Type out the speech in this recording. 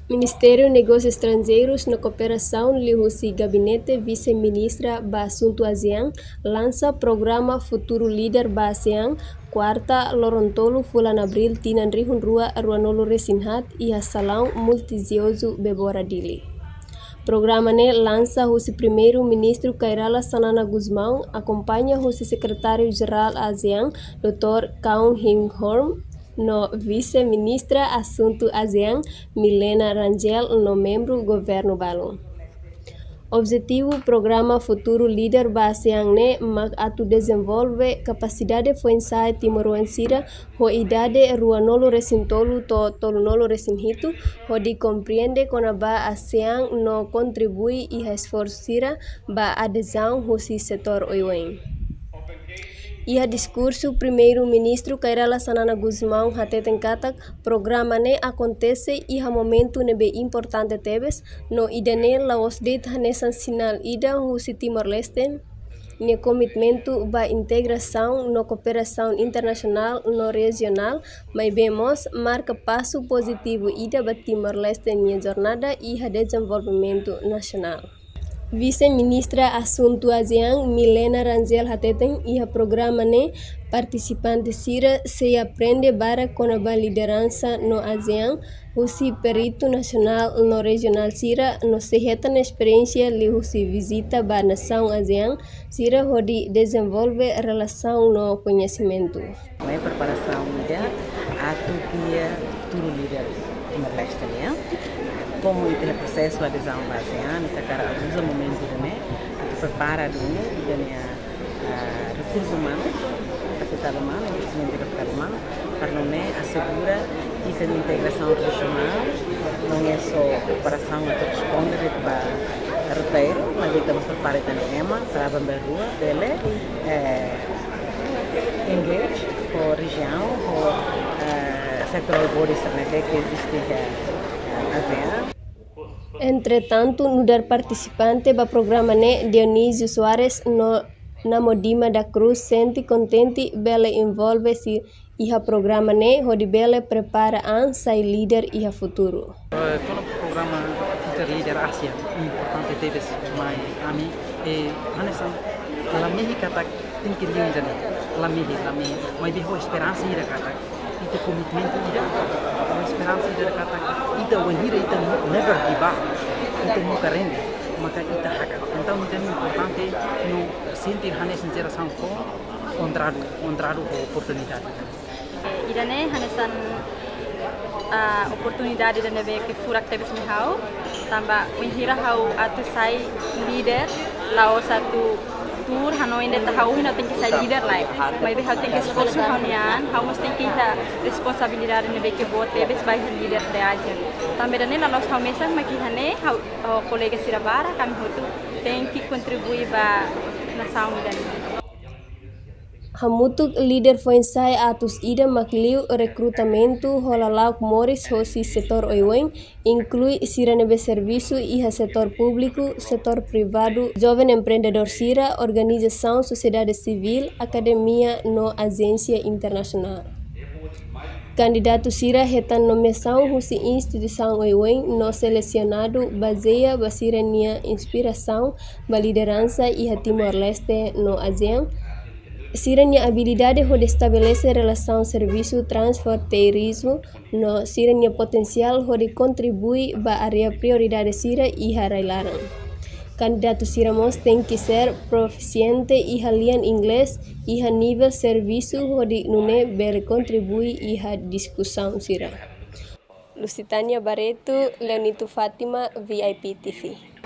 Ministério Negócios Estrangeiros na cooperação lihusi Gabinete Vice-Ministra ba Assunto ASEAN lança programa Futuro Líder ba ASEAN quarta Lorontolo Fulan Abril Tinan Rihun Rua Ruanolo Resinhat e a Salão Multizioso Bebora Dili. Programa ne lança o primeiro-ministro Kairala Sanana Guzmão acompanha o secretário-geral ASEAN Dr. Kaung Hing Horm no vice-ministra Assunto ASEAN Milena Rangel no membro governo Balon. Objetivo programa Futuro Líder ba ASEAN ne mag atu desenvolve capacidade foensai Timor-Leste ho idade ruanolo resintolu to tolunolo resinhitu ho di compreende kona ba ASEAN no contribui e esforçira ba adesão ho si setor oiwen. Ia discurso primeiro-ministro Kairala Sanana Guzmão hateten katak programa ne acontece e ha momento nebe importante tebes no idane laos det hanesan sinal ida husi Timor-Leste ne comitimento ba integração no cooperação internacional no regional mas vemos marca passo positivo ida ba Timor-Leste minha jornada e ha desenvolvimento nacional. Vice-ministra Assunto ASEAN Milena Rangel hateten iha programa ne participante sira se aprende bara kona ba liderança no ASEAN husi perito nacional no regional sira no sehetan experiência li husi visita ba nação ASEAN sira hodi desenvolve relação no conhecimento. A preparação dia atu dia futuro líder Timor-Leste né? Como itu processo de adesão à ASEAN, kita cara usa momento também, prepara dulu dengan recursos humanos, capital humano, investimento de capital humano, para não assegura que a integração regional não é só preparação a responder para roteiro, mas estamos preparando também para a rua dele, engage com a região, com o setor bodies que existe ASEAN. Entretanto, no dar participante do programa ne Dionísio Soares no na Modima da Cruz sente contente bele envolve-se e a programa ne hodi bele prepara an sai líder e a futuro. Todo programa líder Ásia importante deles mais ami e anesan la mihi kata tinki liun jani la mihi mas biho esperança ira kata ite commitment ira esperança ira kata ita wanhira ita never give up ita nunca rende maka ita haka então ita é importante no sentir hanes interação com ondrado oportunidade ida ne hanesan oportunidade da neve que furak tebes mihau tamba menhira hau atu sai leader lao satu tour hanoi ainda tahu hina tem que ser líder lá mas be hau tem que esforço hanian hau must tem que ter responsabilidade nebe que boa tebes vai líder da Ásia também dane na nossa mesa mas que hane hau colega sirabara kami hotu tem que contribuir ba nação dane. Hamutuk líder foensai atus ida makliu recrutamento holalauk moris hosi setor oiwen inclui siranebe serviço e setor público, setor privado, jovem empreendedor sira, organização, sociedade civil, academia no agência internacional. Candidato sira hetan nomeação hosi instituição oiwen no selecionado baseia basirania inspiração ba liderança e Timor-Leste no ASEAN. Siranya habilidade de estabelecer relação serviço transfronteirismo no siranya potencial de contribuir ba área prioridade sira e harailaran. Candidato siramos tem que ser proficiente e halian inglês e a nível serviço de nune bel contribuir e a discussão sira. Lusitania Barreto, Leonito Fátima, VIP TV.